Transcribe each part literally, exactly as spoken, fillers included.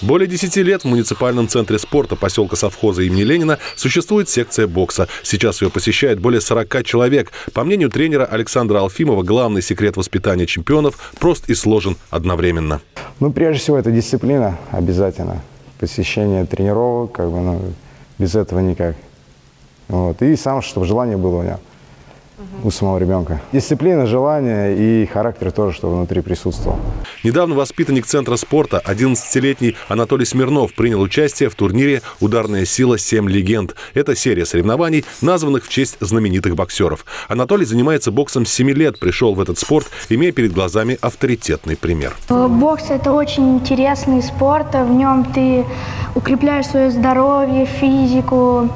Более десяти лет в муниципальном центре спорта поселка совхоза имени Ленина существует секция бокса. Сейчас ее посещает более сорока человек. По мнению тренера Александра Алфимова, главный секрет воспитания чемпионов прост и сложен одновременно. Ну, прежде всего, это дисциплина обязательно. Посещение тренировок, как бы, ну, без этого никак. Вот. И сам, чтобы желание было у него. У самого ребенка. Дисциплина, желание и характер тоже, чтобы внутри присутствовал. Недавно воспитанник центра спорта, одиннадцатилетний Анатолий Смирнов, принял участие в турнире «Ударная сила. Семь легенд». Это серия соревнований, названных в честь знаменитых боксеров. Анатолий занимается боксом с семи лет, пришел в этот спорт, имея перед глазами авторитетный пример. Бокс – это очень интересный спорт. В нем ты укрепляешь свое здоровье, физику.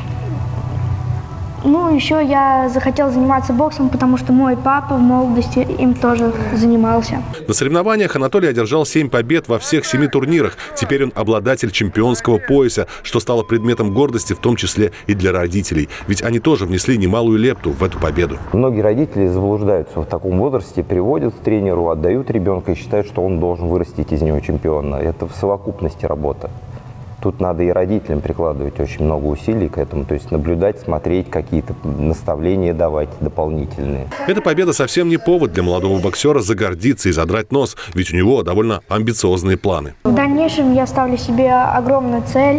Ну, еще я захотел заниматься боксом, потому что мой папа в молодости им тоже занимался. На соревнованиях Анатолий одержал семь побед во всех семи турнирах. Теперь он обладатель чемпионского пояса, что стало предметом гордости, в том числе и для родителей. Ведь они тоже внесли немалую лепту в эту победу. Многие родители заблуждаются в таком возрасте, приводят к тренеру, отдают ребенка и считают, что он должен вырастить из него чемпиона. Это в совокупности работа. Тут надо и родителям прикладывать очень много усилий к этому, то есть наблюдать, смотреть, какие-то наставления давать дополнительные. Эта победа совсем не повод для молодого боксера загордиться и задрать нос, ведь у него довольно амбициозные планы. В дальнейшем я ставлю себе огромную цель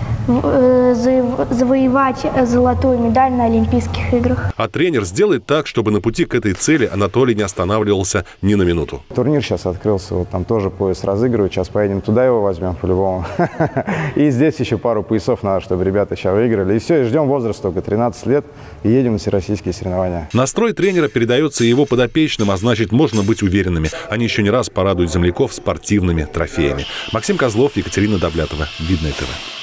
завоевать золотую медаль на Олимпийских играх. А тренер сделает так, чтобы на пути к этой цели Анатолий не останавливался ни на минуту. Турнир сейчас открылся, вот там тоже пояс разыгрывают, сейчас поедем туда, его возьмем по-любому. И здесь еще пару поясов надо, чтобы ребята сейчас выиграли. И все, и ждем возраст только тринадцать лет и едем на всероссийские соревнования. Настрой тренера передается его подопечным, а значит, можно быть уверенными. Они еще не раз порадуют земляков спортивными трофеями. Максим Козлов, Екатерина Довлятова, Видное ТВ.